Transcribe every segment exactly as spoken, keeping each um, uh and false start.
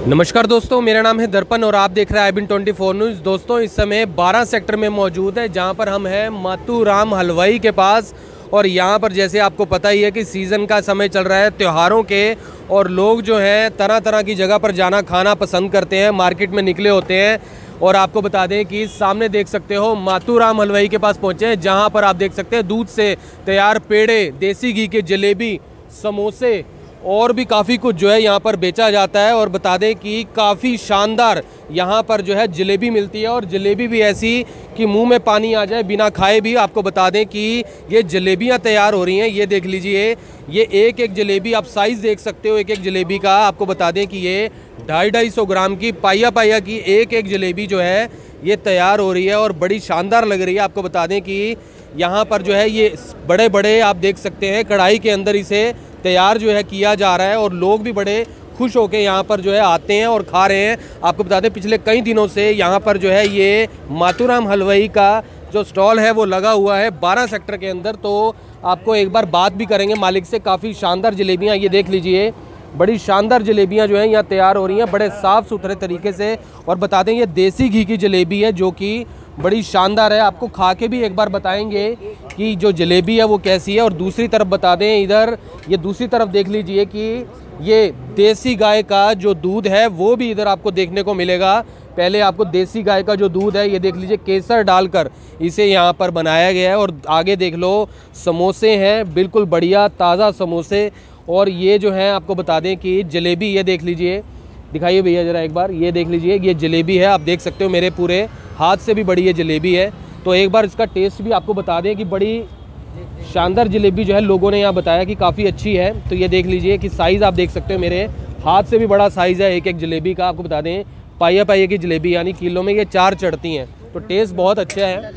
नमस्कार दोस्तों, मेरा नाम है दर्पण और आप देख रहे हैं I B N twenty four news. दोस्तों इस समय बारह सेक्टर में मौजूद है, जहां पर हम हैं मातूराम हलवाई के पास। और यहां पर जैसे आपको पता ही है कि सीज़न का समय चल रहा है त्योहारों के, और लोग जो हैं तरह तरह की जगह पर जाना खाना पसंद करते हैं, मार्केट में निकले होते हैं। और आपको बता दें कि सामने देख सकते हो मातूराम हलवाई के पास पहुँचे हैं, जहाँ पर आप देख सकते हैं दूध से तैयार पेड़े, देसी घी के जलेबी, समोसे और भी काफ़ी कुछ जो है यहाँ पर बेचा जाता है। और बता दें कि काफ़ी शानदार यहाँ पर जो है जलेबी मिलती है, और जलेबी भी ऐसी कि मुंह में पानी आ जाए बिना खाए भी। आपको बता दें कि ये जलेबियाँ तैयार हो रही हैं, ये देख लीजिए, ये एक एक जलेबी आप साइज़ देख सकते हो एक एक जलेबी का। आपको बता दें कि ये ढाई ढाई सौ ग्राम की पाइया पाइया की एक एक जलेबी जो है ये तैयार हो रही है और बड़ी शानदार लग रही है। आपको बता दें कि यहाँ पर जो है ये बड़े बड़े आप देख सकते हैं कढ़ाई के अंदर इसे तैयार जो है किया जा रहा है, और लोग भी बड़े खुश होकर यहाँ पर जो है आते हैं और खा रहे हैं। आपको बता दें पिछले कई दिनों से यहाँ पर जो है ये मातूराम हलवाई का जो स्टॉल है वो लगा हुआ है बारह सेक्टर के अंदर। तो आपको एक बार बात भी करेंगे मालिक से। काफ़ी शानदार जलेबियाँ ये देख लीजिए, बड़ी शानदार जलेबियाँ जो हैं यहाँ तैयार हो रही हैं बड़े साफ़ सुथरे तरीके से। और बता दें ये देसी घी की जलेबी है जो कि बड़ी शानदार है। आपको खा के भी एक बार बताएंगे कि जो जलेबी है वो कैसी है। और दूसरी तरफ बता दें, इधर ये दूसरी तरफ देख लीजिए कि ये देसी गाय का जो दूध है वो भी इधर आपको देखने को मिलेगा। पहले आपको देसी गाय का जो दूध है ये देख लीजिए केसर डालकर इसे यहाँ पर बनाया गया है। और आगे देख लो समोसे हैं, बिल्कुल बढ़िया ताज़ा समोसे। और ये जो है आपको बता दें कि जलेबी ये देख लीजिए, दिखाइए भैया ज़रा एक बार, ये देख लीजिए ये जलेबी है, आप देख सकते हो मेरे पूरे हाथ से भी बड़ी ये जलेबी है। तो एक बार इसका टेस्ट भी आपको बता दें कि बड़ी शानदार जलेबी जो है लोगों ने यहाँ बताया कि काफ़ी अच्छी है। तो ये देख लीजिए कि साइज़ आप देख सकते हो मेरे हाथ से भी बड़ा साइज़ है एक एक जलेबी का। आपको बता दें पाइया पाइया की जलेबी, यानी किलो में ये चार चढ़ती हैं। तो टेस्ट बहुत अच्छा है,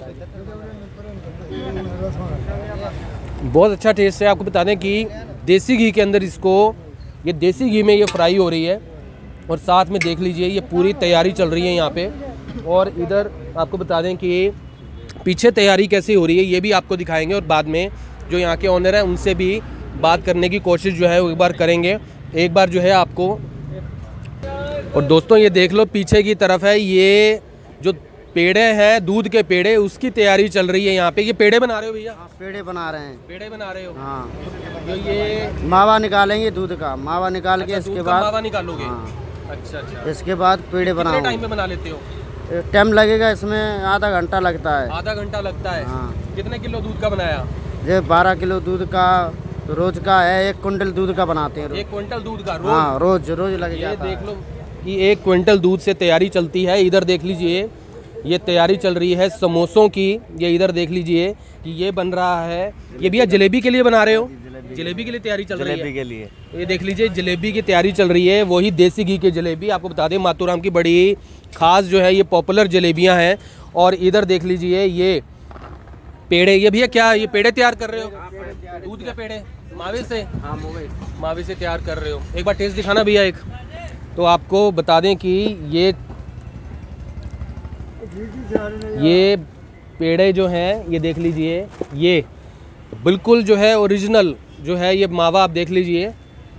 बहुत अच्छा टेस्ट है। आपको बता दें कि देसी घी के अंदर इसको, ये देसी घी में ये फ्राई हो रही है। और साथ में देख लीजिए ये पूरी तैयारी चल रही है यहाँ पे। और इधर आपको बता दें कि पीछे तैयारी कैसे हो रही है ये भी आपको दिखाएंगे, और बाद में जो यहाँ के ओनर हैं उनसे भी बात करने की कोशिश जो है वो एक बार करेंगे एक बार जो है आपको। और दोस्तों ये देख लो पीछे की तरफ है ये जो पेड़े हैं दूध के पेड़े, उसकी तैयारी चल रही है यहाँ पे। ये पेड़े बना रहे हो भैया? हाँ, पेड़े बना रहे हैं। पेड़े बना रहे हो? हाँ। तो ये मावा निकालेंगे दूध का, मावा निकाल के अच्छा, इसके बाद मावा निकालोगे? हाँ। अच्छा अच्छा। इसके बाद पेड़े बनाओ। कितने टाइम में बना लेते हो? टाइम लगेगा इसमें, आधा घंटा लगता है। आधा घंटा लगता है? हाँ। कितने किलो दूध का बनाया? ये बारह किलो दूध का रोज का है, एक कुंटल दूध का बनाते हैं। एक क्विंटल दूध का रोज? हाँ, रोज रोज लग जाता है। ये देख लो कि एक क्विंटल दूध से तैयारी चलती है। इधर देख लीजिए ये तैयारी चल रही है समोसों की। ये इधर देख लीजिए कि ये बन रहा है। ये भैया जलेबी के लिए बना रहे हो? जलेबी के लिए तैयारी चल रही है? जलेबी के लिए ये देख लीजिए जलेबी की तैयारी चल रही है, वही देसी घी की जलेबी। आपको बता दें मातूराम की बड़ी खास जो है ये पॉपुलर जलेबियां हैं। और इधर देख लीजिए ये पेड़े, ये भैया क्या ये पेड़े तैयार कर रहे हो? दूध के पेड़े मावे से? हाँ, मावे से तैयार कर रहे हो। एक बार टेस्ट दिखाना भैया एक। तो आपको बता दें कि ये ये पेड़े जो हैं ये देख लीजिए, ये बिल्कुल जो है ओरिजिनल जो है ये मावा आप देख लीजिए,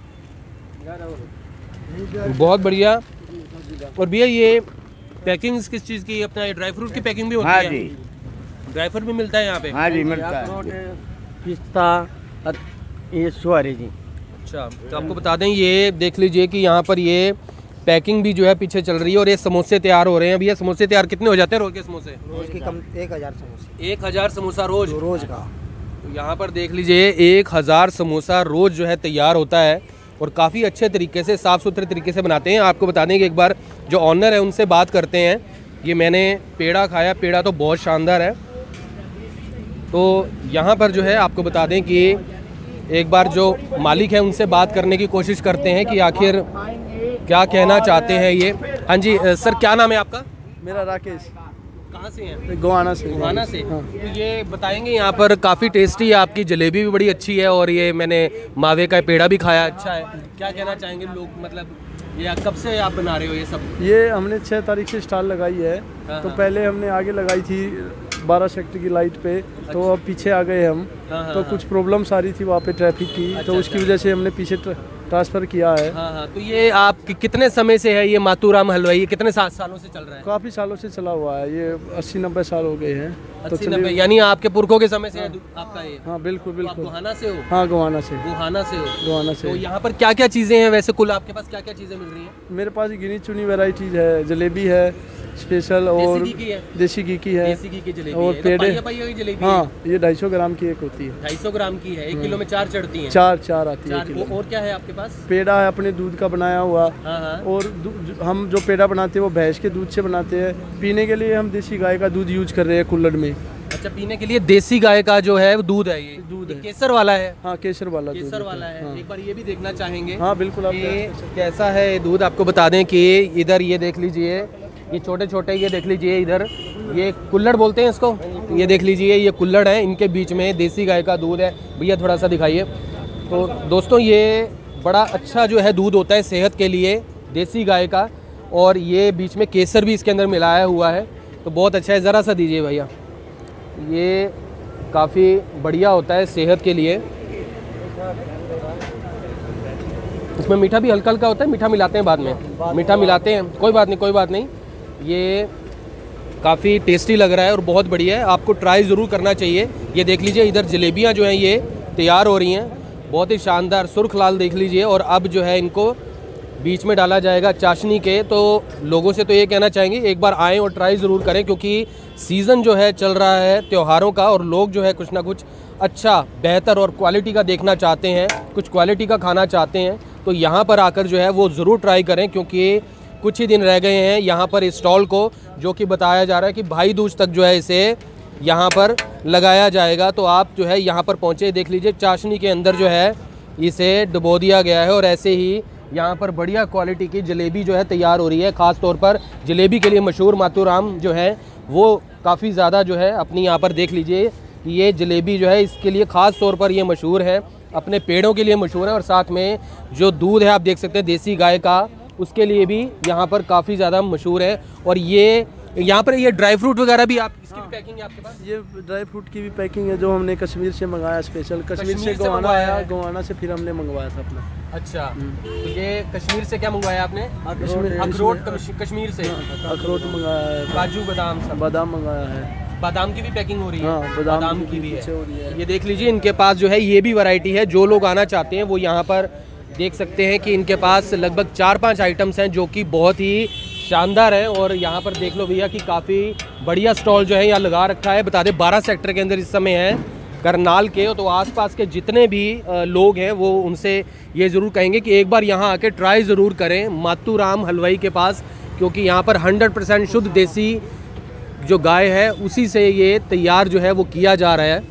बहुत बढ़िया। और भैया ये पैकिंग किस चीज़ की? अपना ये ड्राई फ्रूट की पैकिंग भी होती हाँ है? जी। ड्राई फ्रूट भी मिलता है यहाँ पे? हाँ जी मिलता है। पिस्ता ये सुअरे जी। अच्छा, तो आपको बता दें ये देख लीजिए कि यहाँ पर ये पैकिंग भी जो है पीछे चल रही है। और ये समोसे तैयार हो रहे हैं। भैया समोसे तैयार कितने हो जाते हैं रोज के समोसे? रोज की कम एक हजार समोसे। एक हज़ार समोसा रोज? रोज का। तो यहाँ पर देख लीजिए एक हज़ार समोसा रोज़ जो है तैयार होता है, और काफ़ी अच्छे तरीके से साफ़ सुथरे तरीके से बनाते हैं। आपको बता दें कि एक बार जो ऑनर है उनसे बात करते हैं। ये मैंने पेड़ा खाया, पेड़ा तो बहुत शानदार है। तो यहाँ पर जो है आपको बता दें कि एक बार जो मालिक है उनसे बात करने की कोशिश करते हैं कि आखिर क्या कहना चाहते हैं ये। हाँ जी सर, क्या नाम है आपका? मेरा राकेश। कहाँ से हैं? गोवाना से। गोवाना से। हाँ। तो ये बताएंगे यहाँ पर काफ़ी टेस्टी है, आपकी जलेबी भी बड़ी अच्छी है, और ये मैंने मावे का पेड़ा भी खाया, अच्छा है। क्या कहना चाहेंगे लोग, मतलब ये कब से आप बना रहे हो ये सब? ये हमने छः तारीख से स्टॉल लगाई है। हाँ, तो हाँ। पहले हमने आगे लगाई थी बारह सेक्टर की लाइट पे, तो अब पीछे आ गए हम। हाँ, हाँ, तो हाँ। कुछ प्रॉब्लम्स आ रही थी वहाँ पे ट्रैफिक की, अच्छा, तो उसकी अच्छा। वजह से हमने पीछे ट्रांसफ़र किया है। हाँ हाँ, तो ये आप कि, कितने समय से है ये मातूराम हलवाई, कितने सात सालों से चल रहा है? काफ़ी सालों से चला हुआ है, ये अस्सी नब्बे साल हो गए हैं। अस्सी नब्बे, यानी आपके पुरखों के समय से है आपका ये? हाँ बिल्कुल तो आप बिल्कुल। गोहाना से हो? हाँ गोहाना से। गोहाना से हो? गोहाना से। तो यहाँ पर क्या क्या चीज़ें हैं वैसे, कुल आपके पास क्या क्या चीज़ें मिल रही हैं? मेरे पास गिनी चुनी वैरायटीज है, जलेबी है स्पेशल, और देसी घी की है? देसी घी की है, देसी घी की जलेबी और है। पेड़े। तो पाइया पाइया की जलेबी है? हाँ, ये ढाई सौ ग्राम की एक होती है। ढाई सौ ग्राम की है, एक किलो में चार चढ़ती हैं? चार चार आती है चार। किलो। और क्या है आपके पास? पेड़ा है अपने दूध का बनाया हुआ। हाँ हाँ। और दू- हम जो पेड़ा बनाते हैं वो भैंस के दूध से बनाते हैं। पीने के लिए हम देसी गाय का दूध यूज कर रहे हैं कुल्हड़ में। अच्छा, पीने के लिए देसी गाय का जो है वो दूध है, ये दूध ये है। केसर वाला है? हाँ केसर वाला दूध केसर होता वाला है। हाँ। एक बार ये भी देखना चाहेंगे। हाँ बिल्कुल, आप ये कैसा है ये दूध, आपको बता दें कि इधर ये देख लीजिए, ये छोटे छोटे ये देख लीजिए, इधर ये कुल्हड़ बोलते हैं इसको, ये देख लीजिए ये कुल्हड़ है, इनके बीच में देसी गाय का दूध है। भैया थोड़ा सा दिखाइए। तो दोस्तों ये बड़ा अच्छा जो है दूध होता है सेहत के लिए, देसी गाय का, और ये बीच में केसर भी इसके अंदर मिलाया हुआ है, तो बहुत अच्छा है। ज़रा सा दीजिए भैया, ये काफ़ी बढ़िया होता है सेहत के लिए। इसमें मीठा भी हल्का हल्का होता है, मीठा मिलाते हैं बाद में, मीठा मिलाते हैं, कोई बात नहीं कोई बात नहीं। ये काफ़ी टेस्टी लग रहा है और बहुत बढ़िया है, आपको ट्राई ज़रूर करना चाहिए। ये देख लीजिए इधर जलेबियाँ जो हैं ये तैयार हो रही हैं, बहुत ही शानदार सुर्ख लाल देख लीजिए। और अब जो है इनको बीच में डाला जाएगा चाशनी के। तो लोगों से तो ये कहना चाहेंगे एक बार आएँ और ट्राई ज़रूर करें, क्योंकि सीज़न जो है चल रहा है त्योहारों का, और लोग जो है कुछ ना कुछ अच्छा बेहतर और क्वालिटी का देखना चाहते हैं, कुछ क्वालिटी का खाना चाहते हैं। तो यहाँ पर आकर जो है वो ज़रूर ट्राई करें, क्योंकि कुछ ही दिन रह गए हैं यहाँ पर इस स्टॉल को, जो कि बताया जा रहा है कि भाई दूज तक जो है इसे यहाँ पर लगाया जाएगा। तो आप जो है यहाँ पर पहुँचे, देख लीजिए चाशनी के अंदर जो है इसे डुबो दिया गया है, और ऐसे ही यहाँ पर बढ़िया क्वालिटी की जलेबी जो है तैयार हो रही है। ख़ास तौर पर जलेबी के लिए मशहूर मातूराम जो है वो काफ़ी ज़्यादा जो है अपनी यहाँ पर देख लीजिए, ये जलेबी जो है इसके लिए ख़ास तौर पर ये मशहूर है, अपने पेड़ों के लिए मशहूर है। और साथ में जो दूध है आप देख सकते हैं देसी गाय का, उसके लिए भी यहाँ पर काफ़ी ज़्यादा मशहूर है। और ये यहाँ पर ये ड्राई फ्रूट वगैरह भी आप, इसकी भी पैकिंग है आपके पास? ये ड्राई फ्रूट की भी पैकिंग है, जो हमने कश्मीर से मंगाया स्पेशल। कश्मीर कश्मीर से से गोहाना मंगवाया आया, है। गोहाना से फिर हमने मंगवाया था अपना। अच्छा, तो ये कश्मीर से क्या मंगवाया आपने? कश्मीर- अखरोट कश्मीर से, अखरोट मंगाया है, काजू बादाम सब, बादाम मंगाया है। बादाम की भी पैकिंग हो रही है? हाँ, बादाम की भी पीछे हो रही है। है। ये देख लीजिए इनके पास जो है ये भी वैरायटी है, जो लोग आना चाहते हैं वो यहाँ पर देख सकते हैं कि इनके पास लगभग चार पांच आइटम्स हैं जो कि बहुत ही शानदार है। और यहाँ पर देख लो भैया कि काफ़ी बढ़िया स्टॉल जो है यहाँ लगा रखा है। बता दें बारह सेक्टर के अंदर इस समय है करनाल के, तो आसपास के जितने भी लोग हैं वो उनसे ये ज़रूर कहेंगे कि एक बार यहाँ आके ट्राई ज़रूर करें मातूराम हलवाई के पास, क्योंकि यहाँ पर हंड्रेड परसेंट शुद्ध देसी जो गाय है उसी से ये तैयार जो है वो किया जा रहा है।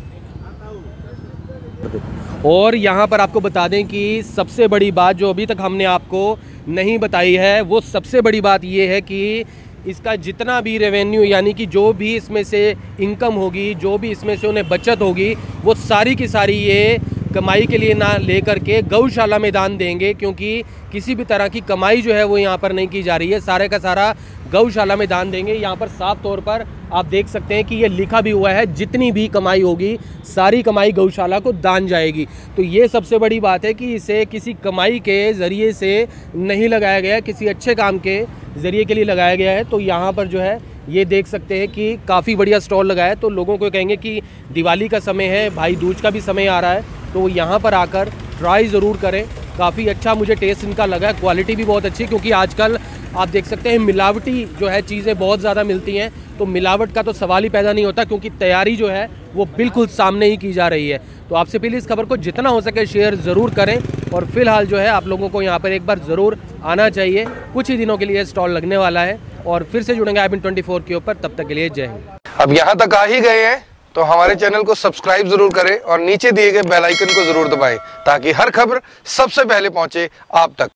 और यहाँ पर आपको बता दें कि सबसे बड़ी बात जो अभी तक हमने आपको नहीं बताई है, वो सबसे बड़ी बात ये है कि इसका जितना भी रेवेन्यू, यानी कि जो भी इसमें से इनकम होगी, जो भी इसमें से उन्हें बचत होगी, वो सारी की सारी ये कमाई के लिए ना लेकर के गौशाला में दान देंगे, क्योंकि किसी भी तरह की कमाई जो है वो यहाँ पर नहीं की जा रही है, सारे का सारा गौशाला में दान देंगे। यहाँ पर साफ तौर पर आप देख सकते हैं कि ये लिखा भी हुआ है, जितनी भी कमाई होगी सारी कमाई गौशाला को दान जाएगी। तो ये सबसे बड़ी बात है कि इसे किसी कमाई के ज़रिए से नहीं लगाया गया, किसी अच्छे काम के ज़रिए के लिए लगाया गया है। तो यहाँ पर जो है ये देख सकते हैं कि काफ़ी बढ़िया स्टॉल लगा है। तो लोगों को कहेंगे कि दिवाली का समय है, भाई दूज का भी समय आ रहा है, तो यहाँ पर आकर ट्राई ज़रूर करें। काफ़ी अच्छा मुझे टेस्ट इनका लगा, क्वालिटी भी बहुत अच्छी, क्योंकि आजकल आप देख सकते हैं मिलावटी जो है चीज़ें बहुत ज़्यादा मिलती हैं, तो मिलावट का तो सवाल ही पैदा नहीं होता, क्योंकि तैयारी जो है वो बिल्कुल सामने ही की जा रही है। तो आपसे प्लीज़ इस खबर को जितना हो सके शेयर ज़रूर करें, और फिलहाल जो है आप लोगों को यहाँ पर एक बार ज़रूर आना चाहिए। कुछ ही दिनों के लिए स्टॉल लगने वाला है, और फिर से जुड़ेंगे आई बी ट्वेंटी फोर के ऊपर। तब तक के लिए जय हिंद। अब यहाँ तक आ ही गए हैं तो हमारे चैनल को सब्सक्राइब जरूर करें और नीचे दिए गए बेल आइकन को जरूर दबाएं, ताकि हर खबर सबसे पहले पहुंचे आप तक।